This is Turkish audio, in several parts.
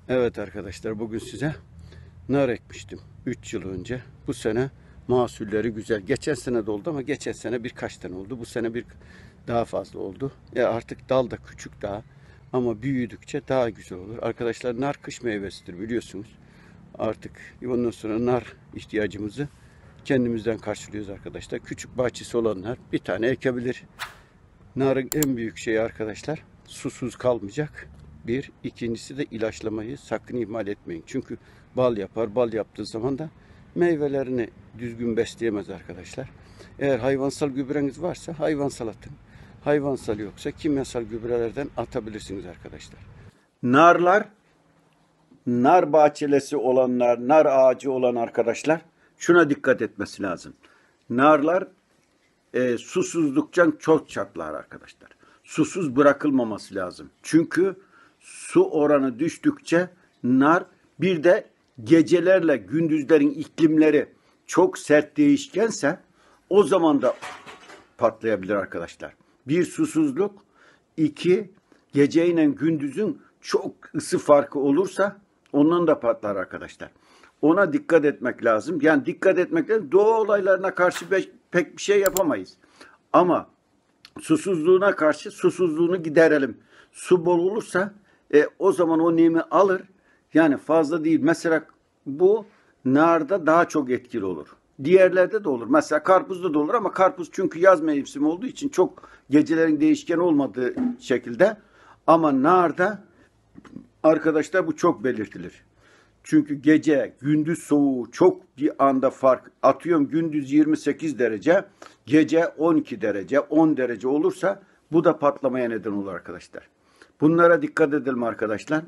Evet arkadaşlar, bugün size nar ekmiştim 3 yıl önce. Bu sene mahsulleri güzel. Geçen sene de oldu ama geçen sene birkaç tane oldu. Bu sene daha fazla oldu. Artık dal da küçük daha ama büyüdükçe daha güzel olur. Arkadaşlar, nar kış meyvesidir biliyorsunuz. Artık ondan sonra nar ihtiyacımızı kendimizden karşılıyoruz arkadaşlar. Küçük bahçesi olanlar bir tane ekebilir. Narın en büyük şeyi arkadaşlar, susuz kalmayacak. Bir. İkincisi de ilaçlamayı sakın ihmal etmeyin. Çünkü bal yapar. Bal yaptığı zaman da meyvelerini düzgün besleyemez arkadaşlar. Eğer hayvansal gübreniz varsa hayvansal atın. Hayvansal yoksa kimyasal gübrelerden atabilirsiniz arkadaşlar. Narlar, nar bahçelesi olanlar, nar ağacı olan arkadaşlar şuna dikkat etmesi lazım. Narlar susuzluktan çok çatlar arkadaşlar. Susuz bırakılmaması lazım. Çünkü su oranı düştükçe nar, bir de gecelerle gündüzlerin iklimleri çok sert değişkense o zaman da patlayabilir arkadaşlar. Bir, susuzluk. İki, geceyle gündüzün çok ısı farkı olursa ondan da patlar arkadaşlar. Ona dikkat etmek lazım. Yani dikkat etmek lazım. Doğa olaylarına karşı pek bir şey yapamayız. Ama susuzluğuna karşı susuzluğunu giderelim. Su bol olursa o zaman o nemi alır. Yani fazla değil. Mesela bu narda daha çok etkili olur. Diğerlerde de olur. Mesela karpuzda da olur ama karpuz çünkü yaz mevsimi olduğu için çok gecelerin değişken olmadığı şekilde. Ama narda arkadaşlar bu çok belirtilir. Çünkü gece gündüz soğuğu çok bir anda fark. Atıyorum gündüz 28 derece, gece 12 derece, 10 derece olursa bu da patlamaya neden olur arkadaşlar. Bunlara dikkat edelim arkadaşlar.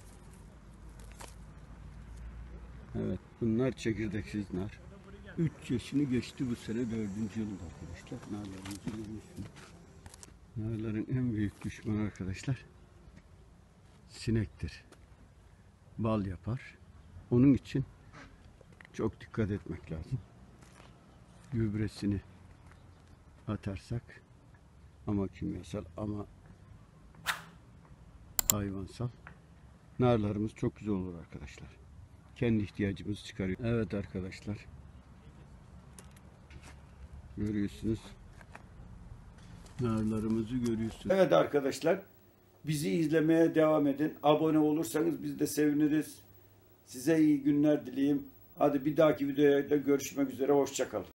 Evet, bunlar çekirdeksiz nar. 3 yaşını geçti bu sene, 4. yılında arkadaşlar. Narlarımızı görüyorsunuz. Narların en büyük düşmanı arkadaşlar sinektir. Bal yapar. Onun için çok dikkat etmek lazım. Gübresini atarsak, ama kimyasal ama hayvansal, narlarımız çok güzel olur arkadaşlar. Kendi ihtiyacımızı çıkarıyor. Evet arkadaşlar, görüyorsunuz. Narlarımızı görüyorsunuz. Evet arkadaşlar, bizi izlemeye devam edin. Abone olursanız biz de seviniriz. Size iyi günler dileyim. Hadi bir dahaki videoda görüşmek üzere. Hoşça kalın.